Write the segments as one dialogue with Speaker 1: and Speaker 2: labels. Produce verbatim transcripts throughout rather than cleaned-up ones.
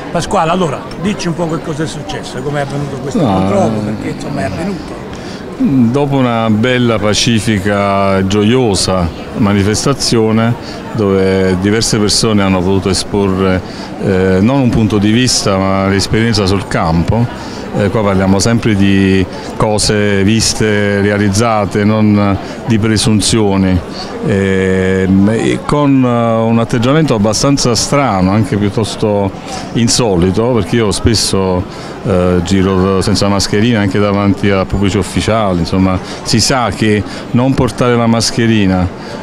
Speaker 1: Pasquale, allora, dici un po' che cosa è successo, come è avvenuto questo
Speaker 2: no,
Speaker 1: controllo, perché insomma è avvenuto.
Speaker 2: Dopo una bella, pacifica, gioiosa manifestazione dove diverse persone hanno potuto esporre eh, non un punto di vista ma l'esperienza sul campo, eh, qua parliamo sempre di cose viste, realizzate, non di presunzioni, eh, con un atteggiamento abbastanza strano, anche piuttosto insolito, perché io spesso eh, giro senza mascherina anche davanti a pubblici ufficiali, insomma si sa che non portare la mascherina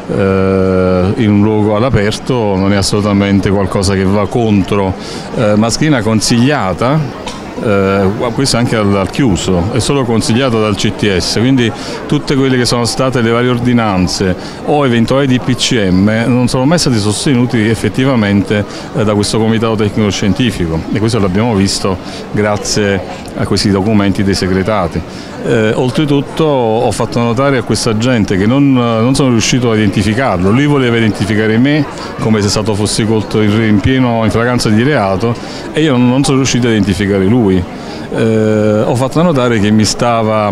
Speaker 2: eh, in un luogo all'aperto non è assolutamente qualcosa che va contro, eh, mascherina consigliata. Eh, questo anche al, al chiuso, è solo consigliato dal C T S, quindi tutte quelle che sono state le varie ordinanze o eventuali D P C M non sono mai stati sostenuti effettivamente eh, da questo comitato tecnico scientifico, e questo l'abbiamo visto grazie a questi documenti dei segretati. Eh, oltretutto ho fatto notare a questa gente che non, non sono riuscito a identificarlo, lui voleva identificare me come se stato fossi colto in pieno in flagranza di reato e io non sono riuscito a identificare lui. Eh, ho fatto notare che mi stava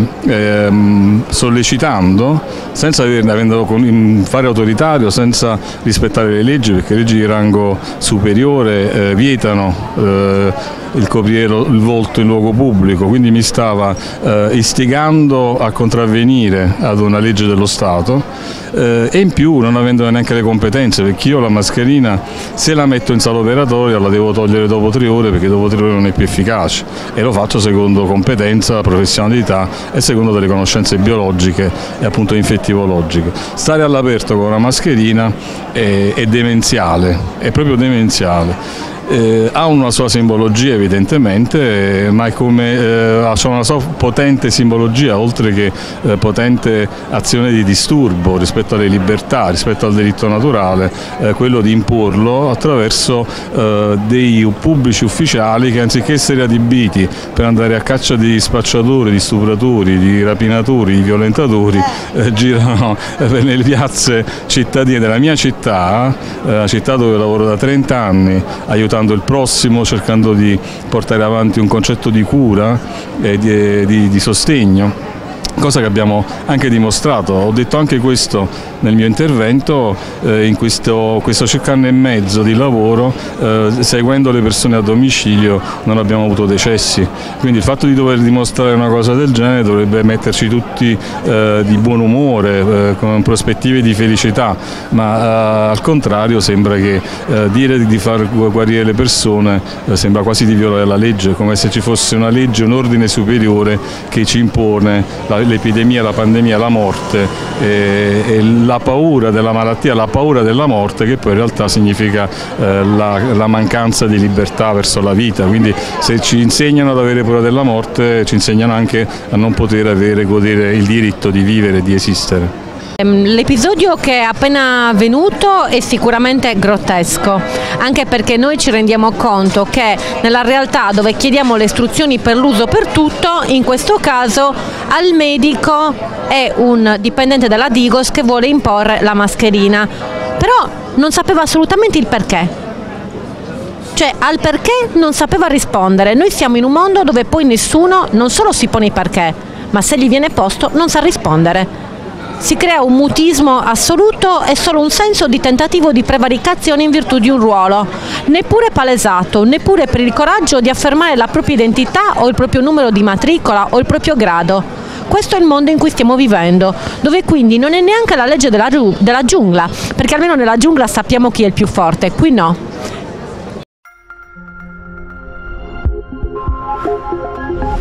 Speaker 2: ehm, sollecitando senza averne, avendo un fare autoritario, senza rispettare le leggi, perché le leggi di rango superiore eh, vietano eh, il coprire il volto in luogo pubblico, quindi mi stava eh, istigando a contravvenire ad una legge dello Stato eh, e in più non avendo neanche le competenze, perché io la mascherina se la metto in sala operatoria la devo togliere dopo tre ore perché dopo tre ore non è più efficace, e lo faccio secondo competenza, professionalità e secondo delle conoscenze biologiche e appunto infettivologiche. Stare all'aperto con una mascherina è, è demenziale, è proprio demenziale. Eh, ha una sua simbologia evidentemente, eh, ma è come, eh, ha una sua potente simbologia, oltre che eh, potente azione di disturbo rispetto alle libertà, rispetto al diritto naturale, eh, quello di imporlo attraverso eh, dei pubblici ufficiali che anziché essere adibiti per andare a caccia di spacciatori, di stupratori, di rapinatori, di violentatori, eh, girano per le piazze cittadine della mia città, eh, la città dove lavoro da trenta anni, aiutando il prossimo, cercando di portare avanti un concetto di cura e di, di, di sostegno. Cosa che abbiamo anche dimostrato, ho detto anche questo nel mio intervento, eh, in questo, questo circa anno e mezzo di lavoro, eh, seguendo le persone a domicilio non abbiamo avuto decessi, quindi il fatto di dover dimostrare una cosa del genere dovrebbe metterci tutti eh, di buon umore, eh, con prospettive di felicità, ma eh, al contrario sembra che eh, dire di far guarire le persone eh, sembra quasi di violare la legge, come se ci fosse una legge, un ordine superiore che ci impone la l'epidemia, la pandemia, la morte e, e la paura della malattia, la paura della morte, che poi in realtà significa eh, la, la mancanza di libertà verso la vita. Quindi se ci insegnano ad avere paura della morte, ci insegnano anche a non poter avere, godere il diritto di vivere e di esistere.
Speaker 3: L'episodio che è appena avvenuto è sicuramente grottesco, anche perché noi ci rendiamo conto che nella realtà dove chiediamo le istruzioni per l'uso per tutto, in questo caso al medico è un dipendente della Digos che vuole imporre la mascherina, però non sapeva assolutamente il perché. Cioè al perché non sapeva rispondere. Noi siamo in un mondo dove poi nessuno non solo si pone il perché, ma se gli viene posto non sa rispondere. Si crea un mutismo assoluto e solo un senso di tentativo di prevaricazione in virtù di un ruolo, neppure palesato, neppure per il coraggio di affermare la propria identità o il proprio numero di matricola o il proprio grado. Questo è il mondo in cui stiamo vivendo, dove quindi non è neanche la legge della, della giungla, perché almeno nella giungla sappiamo chi è il più forte, qui no.